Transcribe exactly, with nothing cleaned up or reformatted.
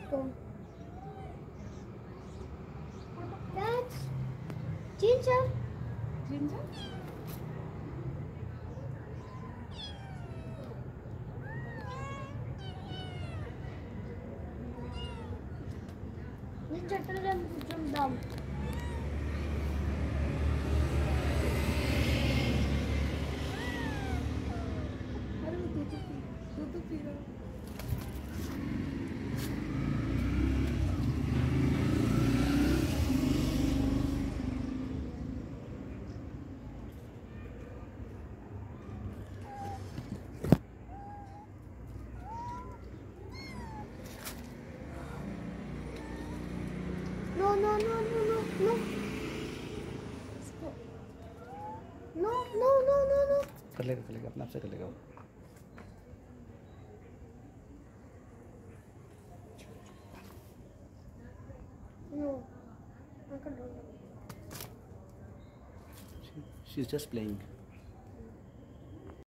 stone. Cats. Ginger. Ginger? Ginger, tell them to jump down. अरे वो दूध P दूध पी रहा है. No, no, no, no, no, no. No, no, no, no, no. कर लेगा कर लेगा अपने आप से कर लेगा वो. No. I can't do it. She, she's just playing.